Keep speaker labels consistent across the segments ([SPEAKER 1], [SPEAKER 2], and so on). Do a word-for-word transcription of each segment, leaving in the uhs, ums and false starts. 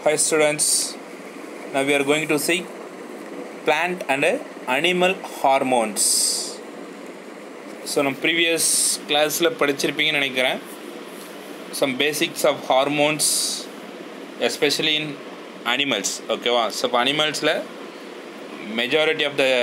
[SPEAKER 1] Hi students, now we are going to see plant and animal hormones. So in previous class la padichirpinga nenikiren some basics of hormones especially in animals. Okay va, so animals la majority of the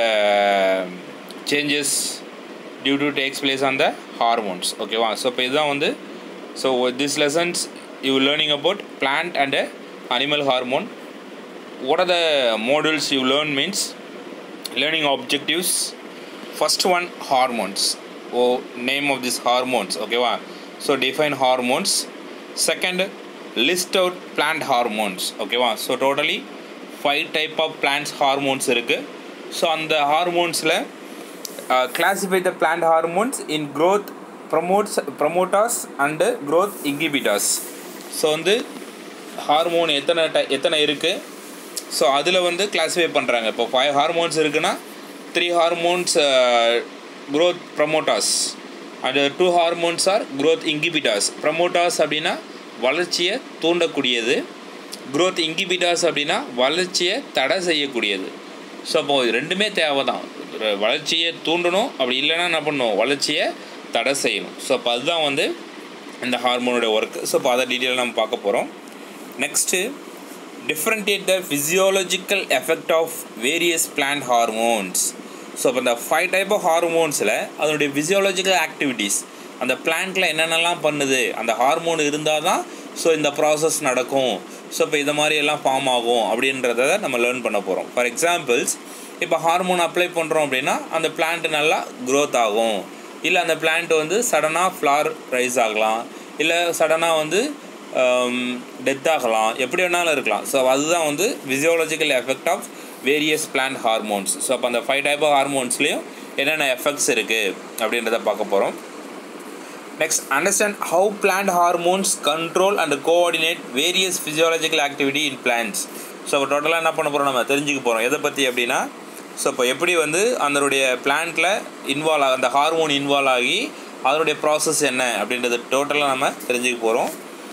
[SPEAKER 1] changes due to takes place on the hormones. Okay va, so ipo idha vandu so this lessons you learning about plant and animal hormone. What are the modules you learn means learning objectives. First one, hormones. Oh, name of these hormones. Okay va, so define hormones. Second, list out plant hormones. Okay va, so totally five type of plants hormones irukku. So on the hormones la uh, classify the plant hormones in growth promotes promoters and growth inhibitors. So வந்து hormone எத்தனை டை எத்தனை இருக்குது so அதில் வந்து கிளாஸிஃபை பண்ணுறாங்க. இப்போ ஃபைவ் ஹார்மோன்ஸ் இருக்குன்னா three hormones growth promoters and two hormones are growth inhibitors. Promoters அப்படின்னா வளர்ச்சியை தூண்டக்கூடியது, க்ரோத் இன்ஹிபிட்டாஸ் அப்படின்னா வளர்ச்சியை தடை செய்யக்கூடியது. ஸோ அப்போது ரெண்டுமே தேவை தான், வளர்ச்சியை தூண்டணும், அப்படி இல்லைன்னா என்ன பண்ணணும், வளர்ச்சியை தடை செய்யணும். ஸோ அப்போ அதுதான் வந்து இந்த ஹார்மோனோட ஒர்க்கு. ஸோ இப்போ அதை டீட்டெயிலாக நம்ம பார்க்க போகிறோம். Next, differentiate the physiological effect of various plant hormones. So இப்போ இந்த ஃபைவ் டைப் ஆஃப் ஹார்மோன்ஸில் அதனுடைய ஃபிசியோலஜிக்கல் ஆக்டிவிட்டீஸ் அந்த பிளான்ட்டில் என்னென்னலாம் பண்ணுது, அந்த ஹார்மோன் இருந்தால் தான் ஸோ இந்த ப்ராசஸ் நடக்கும், ஸோ இப்போ இதை மாதிரி எல்லாம் ஃபார்ம் ஆகும் அப்படின்றத நம்ம லேர்ன் பண்ண போகிறோம். ஃபார் எக்ஸாம்பிள்ஸ், இப்போ ஹார்மோன் அப்ளை பண்ணுறோம் அப்படின்னா அந்த பிளான்ட்டு நல்லா க்ரோத் ஆகும், இல்லை அந்த பிளான்ட் வந்து சடனாக ஃப்ளார் ரைஸ் ஆகலாம், இல்லை சடனாக வந்து டெத் ஆகலாம், எப்படி வேணாலும் இருக்கலாம். ஸோ அதுதான் வந்து physiological effect of various plant hormones. So அப்போ அந்த ஃபைவ் டைப் ஆஃப் ஹார்மோன்ஸ்லேயும் என்னென்ன எஃபெக்ட்ஸ் இருக்குது அப்படின்றத பார்க்க போகிறோம். Next, understand how plant hormones control and coordinate various physiological activity in plants. So இப்போ டோட்டலாக என்ன பண்ண போகிறோம், நம்ம தெரிஞ்சுக்க போகிறோம் எதை பற்றி அப்படின்னா, ஸோ இப்போ எப்படி வந்து அதனுடைய பிளான்ட்டில் இன்வால்வ் ஆக அந்த ஹார்மோன் இன்வால்வ் ஆகி அதனுடைய ப்ராசஸ் என்ன அப்படின்றது டோட்டலாக நம்ம தெரிஞ்சுக்க போகிறோம்.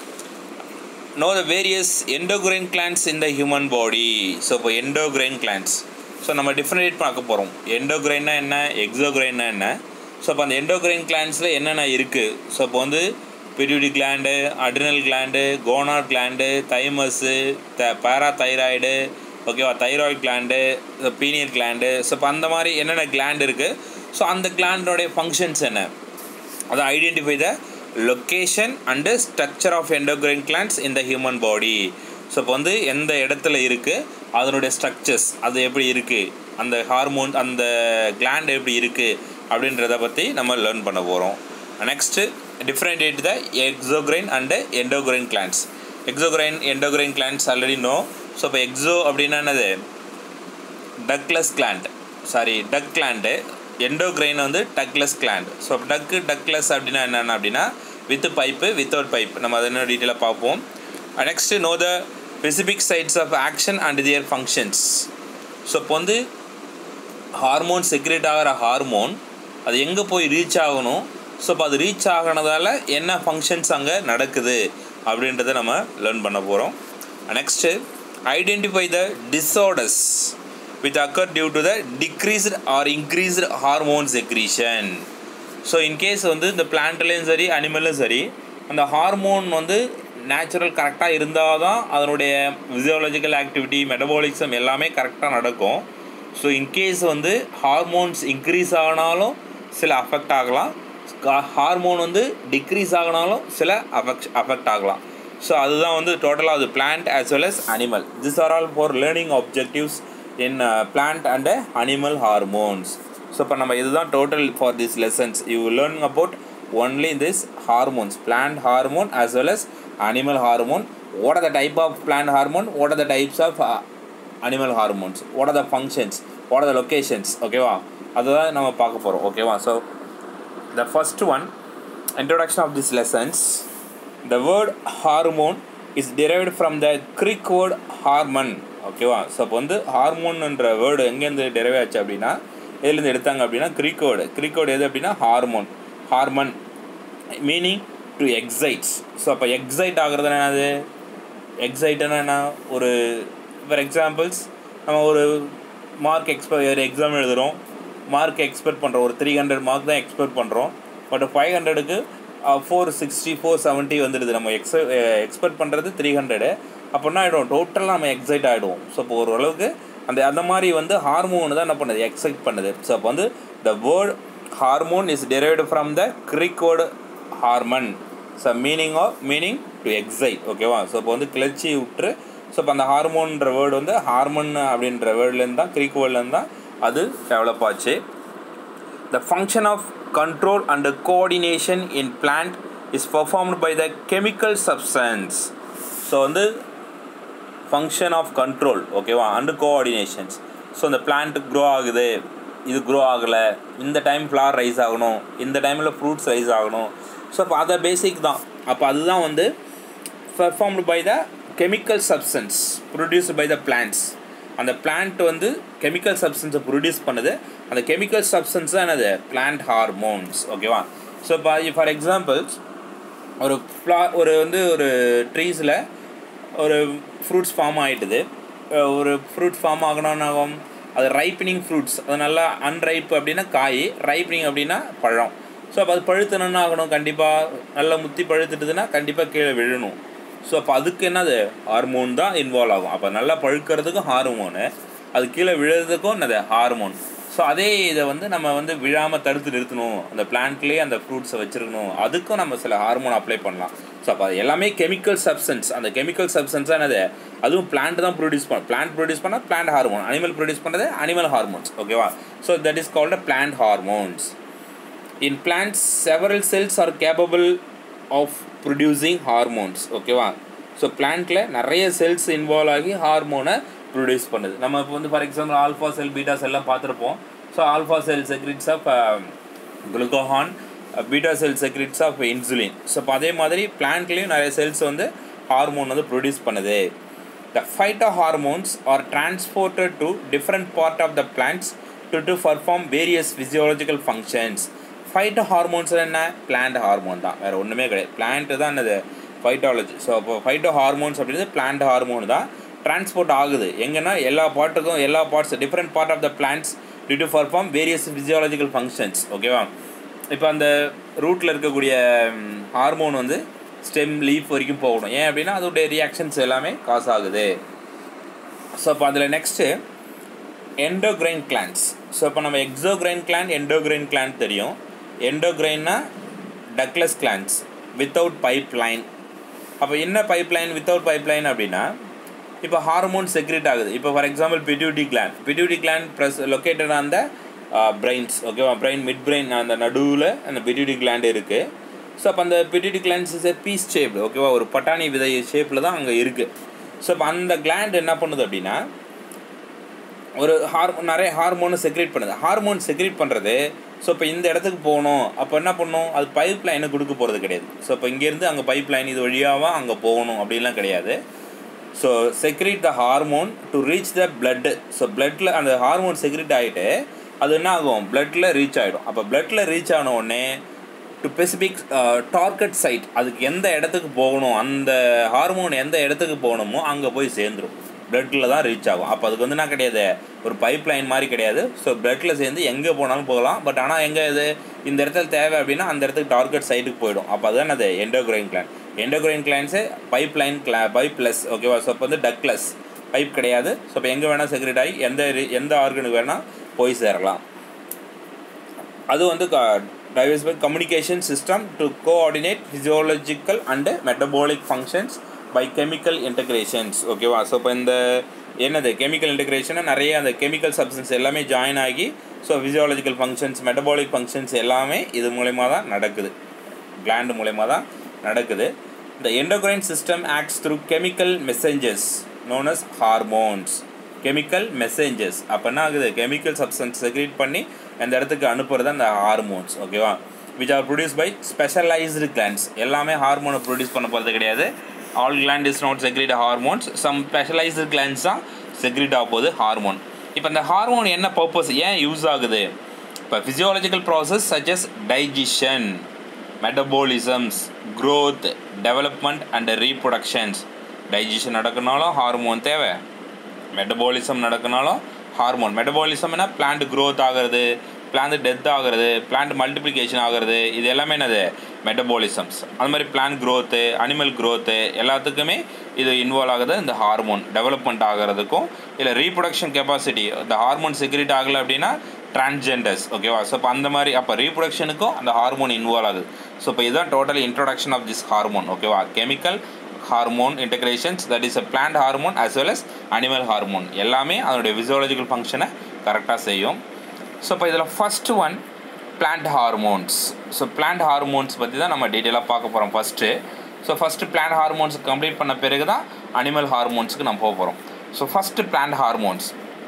[SPEAKER 1] Know the various endocrine glands in the human body. So இப்போ எண்டோக்ரைன் கிளான்ஸ் ஸோ நம்ம டிஃப்ரெண்ட் பார்க்க போகிறோம். எண்டோக்ரைன்னா என்ன, எக்ஸோக்ரைன்னா என்ன. ஸோ இப்போ அந்த எண்டோக்ரைன் கிளான்ஸில் என்னென்ன இருக்குது, ஸோ இப்போ வந்து pituitary gland, adrenal gland, gonad gland, thymus, the parathyroid, ஓகேவா, thyroid gland, pineal gland. So இப்போ அந்த மாதிரி என்னென்ன கிளாண்ட் இருக்குது, ஸோ அந்த கிளாண்டோடைய ஃபங்க்ஷன்ஸ் என்ன, அதை identify the location and structure of endocrine glands in the human body. So இப்போ வந்து எந்த இடத்துல இருக்குது, அதனுடைய ஸ்ட்ரக்சர்ஸ் அது எப்படி இருக்குது, அந்த ஹார்மோன் அந்த கிளாண்ட் எப்படி இருக்குது அப்படின்றத பற்றி நம்ம லேர்ன் பண்ண போகிறோம். Next, differentiate the exocrine and endocrine glands. Exocrine endocrine glands already know. So இப்போ எக்ஸோ அப்படின்னா என்னது, ductless gland, sorry duct gland. Endocrine வந்து ductless gland. So duct ductless அப்படின்னா என்னென்ன அப்படின்னா வித் பைப்பு வித்தவுட் பைப். நம்ம அதை என்ன டீட்டெயிலாக பார்ப்போம். Next, know the specific sites of action and their functions. So இப்போ வந்து ஹார்மோன் செக்ரேட் ஆகிற ஹார்மோன் அது எங்கே போய் ரீச் ஆகணும், ஸோ இப்போ அது ரீச் ஆகினதால் என்ன ஃபங்க்ஷன்ஸ் அங்கே நடக்குது அப்படின்றத நம்ம லேர்ன் பண்ண போகிறோம். Next, identify the disorders which occur due to the decreased or increased hormone secretion. So in case வந்து இந்த பிளான்ட்லேயும் சரி அனிமல்லும் சரி அந்த ஹார்மோன் வந்து நேச்சுரல் கரெக்டாக இருந்தால் தான் அதனுடைய ஃபிசியோலஜிக்கல் ஆக்டிவிட்டி மெட்டபாலிசம் எல்லாமே கரெக்டாக நடக்கும். ஸோ இன்கேஸ் வந்து ஹார்மோன்ஸ் இன்க்ரீஸ் ஆகினாலும் சில அஃபெக்ட் ஆகலாம், ஹார்மோன் வந்து டிக்ரீஸ் ஆகினாலும் சில அஃபெக்ட் அஃபெக்ட் ஆகலாம். ஸோ அதுதான் வந்து டோட்டலாக அது plant as well as animal. This are all for learning objectives in uh, plant and uh, animal hormones. So இப்போ நம்ம இதுதான் total for these lessons. You will learn about only this hormones, plant hormone as well as animal hormone. What are the type of plant hormone, what are the types of uh, animal hormones, what are the functions, what are the locations, okay வா, அதுதான் நம்ம பார்க்க போகிறோம். ஓகேவா. So the first one, introduction of these lessons. The word hormone is derived from the Greek word harmon. ஓகேவா. So அப்போ வந்து ஹார்மோன்ன்ற word எங்கேருந்து டெரைவ் ஆச்சு அப்படின்னா, எதுலேருந்து எடுத்தாங்க அப்படின்னா கிரீக் வேர்டு. கிரீக் வேர்டு எது அப்படின்னா hormone, harmon meaning to excites. So அப்போ எக்ஸைட் ஆகுறது என்னது, எக்ஸைட்டனா ஒரு ஃபார் எக்ஸாம்பிள்ஸ் நம்ம ஒரு மார்க் எக்ஸ்பெ ஒரு எக்ஸாம் எழுதுகிறோம், மார்க் எக்ஸ்பெக்ட் பண்ணுறோம், ஒரு த்ரீ ஹண்ட்ரட் மார்க் தான் எக்ஸ்பெக்ட் பண்ணுறோம். பட் ஃபைவ் ஹண்ட்ரடுக்கு ஃபோர் சிக்ஸ்டி ஃபோர் செவன்ட்டி வந்துடுது. நம்ம எக்ஸ் எக்ஸ்பெக்ட் பண்ணுறது த்ரீ ஹண்ட்ரடு. அப்படின்னா ஆகிடும், டோட்டலாக நம்ம எக்ஸைட் ஆகிடுவோம். ஸோ இப்போ ஓரளவுக்கு அந்த அந்த மாதிரி வந்து ஹார்மோன் தான் என்ன பண்ணுது, எக்ஸைட் பண்ணுது. ஸோ அப்போ வந்து the word hormone is derived from the Greek word harmon. So meaning of meaning to excite. ஓகேவா? ஸோ இப்போ வந்து கிளர்ச்சி விட்டுரு. ஸோ இப்போ அந்த ஹார்மோன்ற வேர்டு வந்து ஹார்மன் அப்படின்ற வேர்ட்லேருந்து தான், கிரீக் வேர்ட்லேருந்து தான் அது டெவலப் ஆச்சு. The function of control and coordination in plant is performed by the chemical substance. So வந்து function of control, ஓகேவா, and coordinations. ஸோ இந்த பிளான்ட் க்ரோ ஆகுது, இது க்ரோ ஆகலை, இந்த டைம் ஃப்ளவர் ரைஸ் ஆகணும், இந்த டைமில் ஃப்ரூட்ஸ் ரைஸ் ஆகணும். ஸோ அப்போ அதை பேசிக் தான். அப்போ அதுதான் வந்து performed by the chemical substance produced by the plants. அந்த பிளான்ட் வந்து கெமிக்கல் சப்ஸ்டன்ஸை ப்ரொடியூஸ் பண்ணுது. அந்த கெமிக்கல் சப்ஸ்டன்ஸ் தான் என்னது, பிளான்ட் ஹார்மோன்ஸ். ஓகேவா? ஸோ இப்போ ஃபார் எக்ஸாம்பிள்ஸ் ஒரு ஃப்ளா ஒரு வந்து ஒரு ட்ரீஸில் ஒரு ஃப்ரூட்ஸ் ஃபார்ம் ஆகிட்டுது. ஒரு ஃப்ரூட்ஸ் ஃபார்ம் ஆகணும்னாகும் அது ரைப்பனிங் ஃப்ரூட்ஸ். அது நல்லா அன்ரைப் அப்படின்னா காய், ரைப்பனிங் அப்படின்னா பழம். ஸோ அப்போ அது பழுத்தணுன்னா ஆகணும், கண்டிப்பாக நல்லா முத்தி பழுத்துட்டுதுன்னா கண்டிப்பாக கீழே விழணும். ஸோ அப்போ அதுக்கு என்னது, ஹார்மோன் தான் இன்வால்வ் ஆகும். அப்போ நல்லா பழுக்கிறதுக்கும் ஹார்மோனு, அது கீழே விழுறதுக்கும் என்னது, ஹார்மோன். ஸோ அதே இதை வந்து நம்ம வந்து விழாமல் தடுத்து நிறுத்தணும், அந்த பிளான்ட்லேயே அந்த ஃப்ரூட்ஸை வச்சுருக்கணும், அதுக்கும் நம்ம சில ஹார்மோன் அப்ளை பண்ணலாம். ஸோ அப்போ அது எல்லாமே கெமிக்கல் சப்ஸ்டன்ஸ். அந்த கெமிக்கல் சப்ஸ்டன்ஸாக என்னது, அதுவும் பிளான்ட் தான் ப்ரொடியூஸ் பண்ணும். பிளான்ட் ப்ரொடியூஸ் பண்ணால் பிளான்ட் ஹார்மோன், அனிமல் ப்ரொடியூஸ் பண்ணுறது அனிமல் ஹார்மோன்ஸ். ஓகேவா? So that is called a plant hormones. In plants several cells are capable of producing hormones. ஓகேவா? ஸோ பிளான்ட்டில் நிறைய செல்ஸ் இன்வால்வ் ஆகி ஹார்மோனை ப்ரொடியூஸ் பண்ணுது. நம்ம இப்போ வந்து for example alpha cell, beta செல்லாம் பார்த்துருப்போம். So alpha cell secretes of glucagon, beta cell secretes of insulin. So இப்போ அதே மாதிரி பிளான்ட்லேயும் நிறைய செல்ஸ் வந்து ஹார்மோன் வந்து ப்ரொடியூஸ் பண்ணுது. The phyto hormones are transported to different part of the plants to to perform various physiological functions. Phyto hormones என்ன, plant hormone தான், வேறு ஒன்றுமே கிடையாது. பிளான்ட்டு தான் என்னது, ஃபைட்டாலஜி. ஸோ அப்போ ஃபைட்டோ ஹார்மோன்ஸ் அப்படின்றது பிளான்ட் ஹார்மோன் தான். டிரான்ஸ்போர்ட் ஆகுது எங்கன்னா எல்லா பார்ட்டுக்கும், எல்லா parts different part of the plants to to perform various physiological functions. ஓகேவா? இப்போ அந்த ரூட்டில் இருக்கக்கூடிய ஹார்மோன் வந்து ஸ்டெம், லீஃப் வரைக்கும் போகணும். ஏன் அப்படின்னா அதோடைய ரியாக்ஷன்ஸ் எல்லாமே காஸ் ஆகுது. ஸோ அப்போ அதில் நெக்ஸ்ட்டு எண்டோக்ரைன் கிளான்ஸ். ஸோ இப்போ நம்ம எக்ஸோக்ரைன் கிளான், எண்டோக்ரைன் கிளான் தெரியும். எண்டோக்ரைன்னா ductless glands without pipe line. அப்போ என்ன pipe line, without pipe line அப்படின்னா இப்போ ஹார்மோன் செக்ரேட் ஆகுது. இப்போ for example pituitary gland, pituitary gland plus located on the brains. ஓகேவா? பிரெயின் மிட் பிரெயின் அந்த நடுவில் அந்த பிட்யூட்டி கிளாண்ட் இருக்குது. ஸோ அப்போ அந்த pituitary glands is a peas shape. ஓகேவா? ஒரு பட்டாணி விதை ஷேப்பில் தான் அங்கே இருக்குது. ஸோ இப்போ அந்த கிளாண்ட் என்ன பண்ணுது அப்படின்னா ஒரு ஹார்மோன், நிறைய ஹார்மோனை செக்ரேட் பண்ணுது. ஹார்மோன் செக்ரேட் பண்ணுறது ஸோ இப்போ இந்த இடத்துக்கு போகணும், அப்போ என்ன பண்ணணும், அது பைப் லைனை கொடுக்க போகிறது கிடையாது. ஸோ இப்போ இங்கேருந்து அங்கே பைப் லைன் இது வழியாக அங்கே போகணும் அப்படின்லாம் கிடையாது. So secrete the hormone to reach the blood. So பிளட்டில் அந்த ஹார்மோன் செக்ரேட் ஆகிட்டு அது என்ன ஆகும், பிளட்டில் ரீச் ஆகிடும். அப்போ பிளட்டில் ரீச் ஆன உடனே டு ஸ்பெசிஃபிக் டார்கெட் சைட், அதுக்கு எந்த இடத்துக்கு போகணும், அந்த ஹார்மோன் எந்த இடத்துக்கு போகணுமோ அங்கே போய் சேர்ந்துடும். பிளட்டில் தான் ரீச் ஆகும். அப்போ அதுக்கு வந்து என்ன கிடையாது, ஒரு பைப் லைன் மாதிரி கிடையாது. ஸோ பிளட்டில் சேர்ந்து எங்கே போனாலும் போகலாம். பட் ஆனால் எங்கே இது இந்த இடத்துல தேவை அப்படின்னா அந்த இடத்துக்கு டார்கெட் சைட்டுக்கு போயிடும். அப்போ அதுதான் அது endocrine gland. Endocrine glands pipe line gla pipeless. ஓகேவா? ஸோ அப்போ வந்து டக்லெஸ், பைப் கிடையாது. ஸோ இப்போ எங்கே வேணால் செக்ரேட் ஆகி எந்த எந்த ஆர்கனுக்கு வேணால் போய் சேரலாம். அது வந்து diversified communication system to coordinate physiological and metabolic functions by chemical integrations. ஓகேவா? ஸோ இப்போ இந்த என்னது கெமிக்கல் இன்டெகிரேஷனை நிறைய அந்த கெமிக்கல் சப்ஸ்டன்ஸ் எல்லாமே ஜாயின் ஆகி so physiological functions, metabolic functions எல்லாமே இது மூலயமா தான் நடக்குது, கிளாண்ட் மூலயமா தான் நடக்குது. The endocrine system acts through chemical messengers known as hormones. Chemical messengers அப்போ என்ன ஆகுது, கெமிக்கல் சப்ஸ்டன்ஸ் செக்ரேட் பண்ணி அந்த இடத்துக்கு அனுப்புறது அந்த ஹார்மோன்ஸ். ஓகேவா? Which are produce by specialised glands. எல்லாமே ஹார்மோனை ப்ரொடியூஸ் பண்ண போகிறது கிடையாது. All gland is not secrete hormones. Some specialised glands தான் செக்ரேட் ஆக போகுது ஹார்மோன். இப்போ இந்த ஹார்மோன் என்ன பர்பஸ், ஏன் யூஸ் ஆகுது? இப்போ physiological process such as digestion, metabolisms, growth, development and reproductions, digestion நடக்கனாலும் ஹார்மோன் தேவை, மெட்டபாலிசம் நடக்கனாலும் ஹார்மோன். மெட்டபாலிசம்னா பிளான்ட் க்ரோத் ஆகிறது, பிளான்ட் டெத் ஆகிறது, பிளான்ட் மல்டிப்ளிகேஷன் ஆகிறது, இது எல்லாமே என்னது மெட்டபாலிசம்ஸ். அது மாதிரி பிளான்ட் க்ரோத்து, அனிமல் க்ரோத்து எல்லாத்துக்குமே இது இன்வால்வ் ஆகுது. இந்த ஹார்மோன் டெவலப்மெண்ட் ஆகிறதுக்கும் இல்லை ரீப்ரொடக்ஷன் கெப்பாசிட்டி இந்த ஹார்மோன் செக்ரேட் ஆகலை அப்படின்னா டிரான்ஸ்ஜெண்டர்ஸ், ஓகேவா. ஸோ இப்போ அந்த மாதிரி அப்போ ரீப்ரொடக்ஷனுக்கும் அந்த ஹார்மோன் இன்வால்வ் ஆகுது. ஸோ இப்போ இதுதான் total introduction of this hormone, ஓகேவா. Chemical hormone integrations, that is a plant hormone as well as animal hormone எல்லாமே அதனுடைய ஃபிசியாலஜிக்கல் ஃபங்க்ஷனை கரெக்டாக செய்யும். ஸோ இப்போ இதில் first one plant hormones. So plant hormones பற்றி தான் நம்ம டீட்டெயிலாக பார்க்க போகிறோம் first. So first plant hormones complete பண்ண பிறகு தான் அனிமல் ஹார்மோன்ஸுக்கு நம்ம போக போகிறோம். So first plant hormones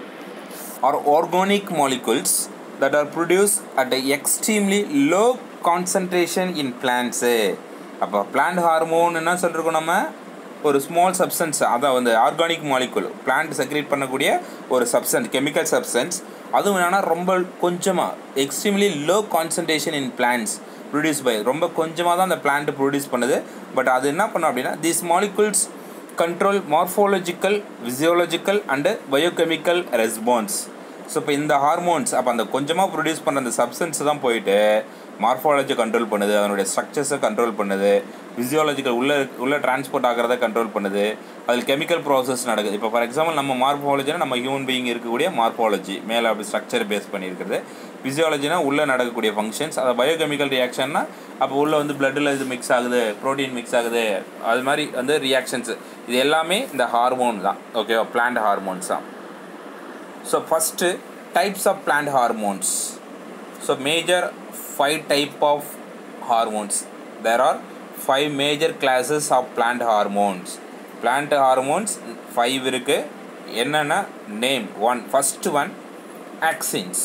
[SPEAKER 1] are organic molecules that are produced at an extremely low concentration in plants. அப்போ பிளான்ட் ஹார்மோன் என்ன சொல்லிருக்கோம், நம்ம ஒரு ஸ்மால் சப்ஸ்டன்ஸ், அதான் வந்து ஆர்கானிக் மாலிகுல் பிளான்ட் செக்ரேட் பண்ணக்கூடிய ஒரு சப்ஸ்டன்ஸ், கெமிக்கல் சப்ஸ்டன்ஸ். அதுவும் என்னென்னா ரொம்ப கொஞ்சமாக extremely low concentration in plants produce by, ரொம்ப கொஞ்சமாக தான் அந்த பிளான்ட் ப்ரொடியூஸ் பண்ணுது. பட் அது என்ன பண்ணும் அப்படின்னா these molecules control morphological, physiological and biochemical response. So இப்போ இந்த ஹார்மோன்ஸ் அப்போ அந்த கொஞ்சமாக ப்ரொடியூஸ் பண்ணுற அந்த சப்ஸ்டன்ஸ் தான் போயிட்டு மார்ஃபாலஜி கண்ட்ரோல் பண்ணுது, அதனுடைய ஸ்ட்ரக்சர்ஸை கண்ட்ரோல் பண்ணுது, ஃபிசியாலஜிக்கல் உள்ளே உள்ளே டிரான்ஸ்போர்ட் ஆகிறத கண்ட்ரோல் பண்ணுது, அதில் கெமிக்கல் ப்ராசஸ் நடக்குது. இப்போ ஃபார் எக்ஸாம்பிள் நம்ம மார்ஃபாலஜினா நம்ம ஹியூமன் பீயிங் இருக்கக்கூடிய மார்ஃபாலஜி மேலே அப்படி ஸ்ட்ரக்சர் பேஸ் பண்ணியிருக்கிறது, ஃபிசியாலஜினா உள்ளே நடக்கக்கூடிய ஃபங்க்ஷன்ஸ், அதை பயோகெமிக்கல் ரியாக்ஷன்னா அப்போ உள்ளே வந்து பிளட்டில் இது மிக்ஸ் ஆகுது, ப்ரோட்டீன் மிக்ஸ் ஆகுது, அது மாதிரி வந்து ரியாக்ஷன்ஸ், இது எல்லாமே இந்த ஹார்மோன் தான், ஓகேவா, பிளான்ட் ஹார்மோன்ஸ் தான். So first types of plant hormones. So major five type of hormones. There are five major classes of plant hormones. Plant hormones five இருக்கு. என்னன்னா name one. First one axins.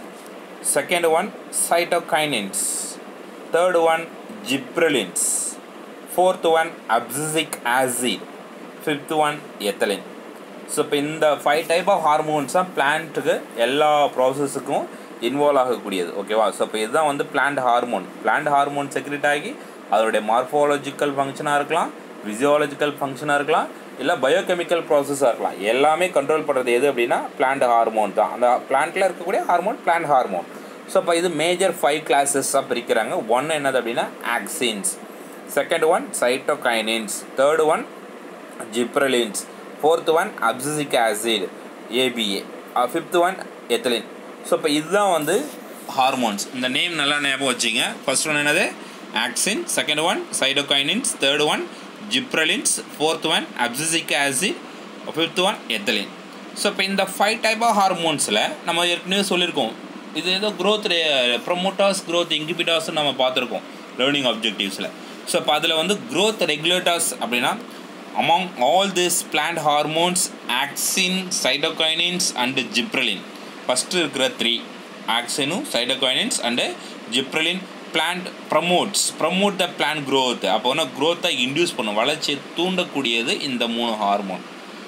[SPEAKER 1] Second one cytokinins. Third one gibberellins. Fourth one abscisic acid. Fifth one ethylene. So இப்போ இந்த five type of hormones தான் பிளான்ட்டுக்கு எல்லா ப்ராசஸுக்கும் involve ஆகக்கூடியது, ஓகேவா. So இப்போ இதுதான் வந்து plant hormone. Plant hormone secrete ஆகி அதோடைய மார்ஃபாலஜிக்கல் ஃபங்க்ஷனாக இருக்கலாம், ஃபிசியாலஜிக்கல் ஃபங்க்ஷனாக இருக்கலாம், இல்லை பயோகெமிக்கல் ப்ராசஸாக இருக்கலாம், எல்லாமே கண்ட்ரோல் பண்ணுறது எது அப்படின்னா பிளான்ட் ஹார்மோன் தான். அந்த பிளான்ட்டில் இருக்கக்கூடிய ஹார்மோன் பிளான்ட் ஹார்மோன். ஸோ இப்போ இது மேஜர் ஃபைவ் கிளாஸஸாக பிரிக்கிறாங்க. ஒன் என்னது அப்படின்னா auxins, second one cytokinins, third one gibberellins, fourth one abscisic acid ABA, fifth one ethylene. So இப்போ இதுதான் வந்து ஹார்மோன்ஸ். இந்த நேம் நல்லா ஞாபகம் வச்சுங்க. ஃபர்ஸ்ட் ஒன் என்னது auxin, second one cytokinins, third one gibberellins, fourth one abscisic acid, fifth one ethylene. So இப்போ இந்த ஃபைவ் டைப் ஆஃப் ஹார்மோன்ஸில் நம்ம ஏற்கனவே சொல்லியிருக்கோம், இது ஏதோ க்ரோத் ப்ரொமோட்டர்ஸ், க்ரோத் இன்ஹிபிட்டர்ஸ்னு நம்ம பார்த்துருக்கோம் லேர்னிங் ஆப்ஜெக்டிவ்ஸில். ஸோ இப்போ அதில் வந்து க்ரோத் ரெகுலேட்டர்ஸ் அப்படின்னா among all these plant hormones axin, cytokinins and gibberellin first இருக்கிற த்ரீ ஆக்சினும் cytokinins and gibberellin plant promotes promote the plant growth. அப்போ வந்து க்ரோத்தை இன்டியூஸ் பண்ணும், வளர்ச்சியை தூண்டக்கூடியது இந்த மூணு ஹார்மோன்.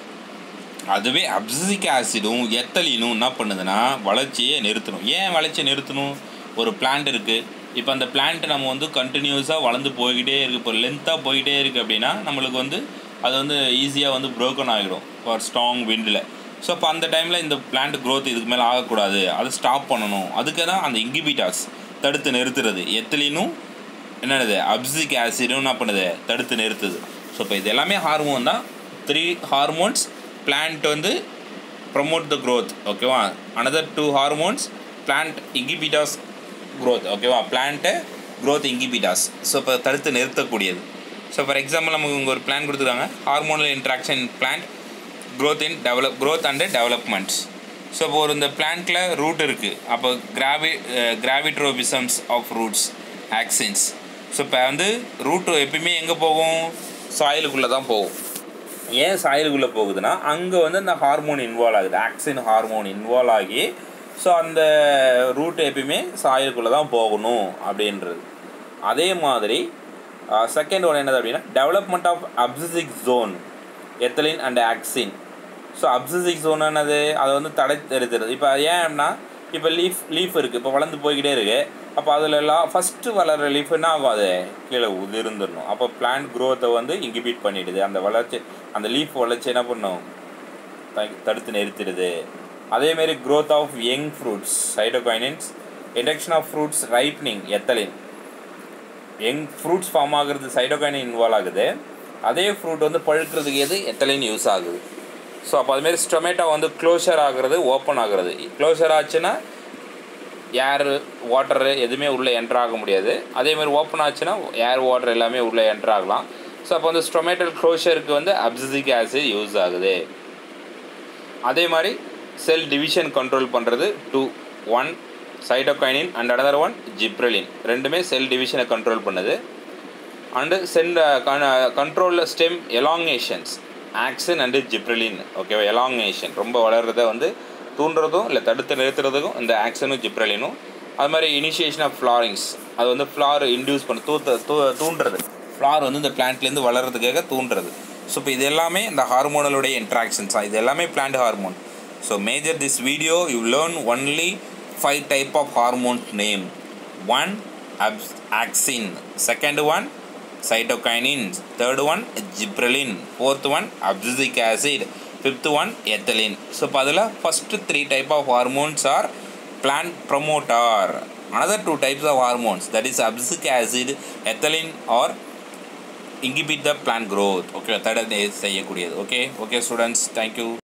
[SPEAKER 1] அதுவே அப்சிசிக் ஆசிடும் எத்தலினும் என்ன பண்ணுதுன்னா வளர்ச்சியை நிறுத்தணும். ஏன் வளர்ச்சியை நிறுத்தணும்? ஒரு பிளான்ட் இருக்குது, இப்போ அந்த பிளான்ட் நம்ம வந்து கண்டினியூஸாக வளர்ந்து போய்கிட்டே இருக்குது, இப்போ லென்த்தாக போய்கிட்டே இருக்குது அப்படின்னா நம்மளுக்கு வந்து அது வந்து ஈஸியாக வந்து ப்ரோக்கன் ஆகிடும் ஃபார் ஸ்ட்ராங் விண்டில். ஸோ அப்போ அந்த டைமில் இந்த பிளான்ட் க்ரோத் இதுக்கு மேலே ஆகக்கூடாது, அதை ஸ்டாப் பண்ணணும். அதுக்கு தான் அந்த இன்ஹிபிட்டர்ஸ் தடுத்து நிறுத்துறது. எத்திலினும் என்னது அப்சிசிக் ஆசிடும் என்ன பண்ணுது, தடுத்து நிறுத்துது. ஸோ இப்போ இது எல்லாமே ஹார்மோன் தான். த்ரீ ஹார்மோன்ஸ் பிளான்ட் வந்து ப்ரமோட் த க்ரோத், ஓகேவா. Another two hormones plant inhibitors growth, ஓகேவா, பிளான்ட்டு க்ரோத் இன்ஹிபிட்டர்ஸ். ஸோ இப்போ தடுத்து நிறுத்தக்கூடியது. ஸோ ஃபார் எக்ஸாம்பிள் நமக்கு இங்கே ஒரு பிளான் கொடுத்துருக்காங்க, hormonal interaction plant growth in develop growth and developments. So இப்போ ஒரு இந்த பிளான்ட்டில் ரூட் இருக்குது, அப்போ gravi gravitropisms of roots auxins. So இப்போ வந்து ரூட்டு எப்பயுமே எங்கே போகும், சாயிலுக்குள்ளே தான் போகும். ஏன் சாயிலுக்குள்ளே போகுதுன்னா அங்கே வந்து அந்த ஹார்மோன் இன்வால்வ் ஆகுது, ஆக்சின் ஹார்மோன் இன்வால்வ் ஆகி ஸோ அந்த ரூட் எப்பயுமே சாயிலுக்குள்ளே தான் போகணும் அப்படின்றது. அதே மாதிரி செகண்ட் ஒன் என்னது அப்படின்னா development of abscisic zone ethylene and auxin. So abscisic zone என்னது, அதை வந்து தடை தெரிகிறது. இப்போ ஏன்னா இப்போ லீஃப் லீஃப் இருக்குது, இப்போ வளர்ந்து போய்கிட்டே இருக்குது. அப்போ அதிலெல்லாம் ஃபஸ்ட்டு வளர்கிற லீஃப் என்ன ஆகும், அது கீழே உதிர்ந்துடணும். அப்போ பிளான்ட் க்ரோத்தை வந்து இன்கிபிட் பண்ணிவிடுது. அந்த வளர்ச்சி அந்த லீஃப் வளர்ச்சி என்ன பண்ணும், த தடுத்து நிறுத்திடுது. அதேமாரி growth of young fruits cytokinins, induction of fruits ripening ethylene. Young fruits form ஆகுறது சைட்டோகைனின் இன்வால்வ் ஆகுது. அதே ஃப்ரூட் வந்து பழுக்கிறதுக்கு எது, எத்தலின் யூஸ் ஆகுது. ஸோ அப்போ அதுமாரி ஸ்டொமேட்டோ வந்து க்ளோஷர் ஆகிறது, ஓப்பன் ஆகுறது. க்ளோஷர் ஆச்சுன்னா ஏர் வாட்டரு எதுவுமே உள்ளே என்ட்ரு ஆக முடியாது. அதேமாதிரி ஓப்பன் ஆச்சுன்னா ஏர் வாட்டர் எல்லாமே உள்ளே என்ட்ரு ஆகலாம். ஸோ அப்போ வந்து ஸ்டொமேட்டல் க்ளோஷருக்கு வந்து அப்சிசிக் ஆசிட் யூஸ் ஆகுது. அதே மாதிரி செல் டிவிஷன் கண்ட்ரோல் பண்ணுறது two, one cytokinin and another one gibberellin. ரெண்டுமே செல் டிவிஷனை கண்ட்ரோல் பண்ணுது. அண்டு சென்ட் கண்ட்ரோலில் stem elongations auxin and gibberellin. ஓகேவா, எலாங்கேஷன் ரொம்ப வளர்கிறத வந்து தூண்டுறதும் இல்லை தடுத்து நிறுத்துறதுக்கும் இந்த ஆக்சனும் ஜிப்ரலினும். அது மாதிரி இனிஷியேஷன் ஆஃப் ஃப்ளாரிங்ஸ், அது வந்து ஃப்ளார் இன்டியூஸ் பண்ண தூத்த தூ தூண்டுறது ஃப்ளார் வந்து இந்த பிளான்ட்லேருந்து வளர்கிறதுக்காக தூண்டுறது. ஸோ இப்போ இது எல்லாமே இந்த ஹார்மோனலுடைய இன்ட்ராக்ஷன்ஸாக, இது எல்லாமே plant hormone. So major this video you learn only five type of hormone name. One அப்ஸ் auxin, second one cytokinin, third one gibberellin, fourth one abscisic acid, fifth one ethylene. So padala first three type of hormones are plant promoter. Another two types of hormones, that is abscisic acid, ethylene, or inhibit the plant growth. Okay, third is செய்யக்கூடியது. Okay, okay students, thank you.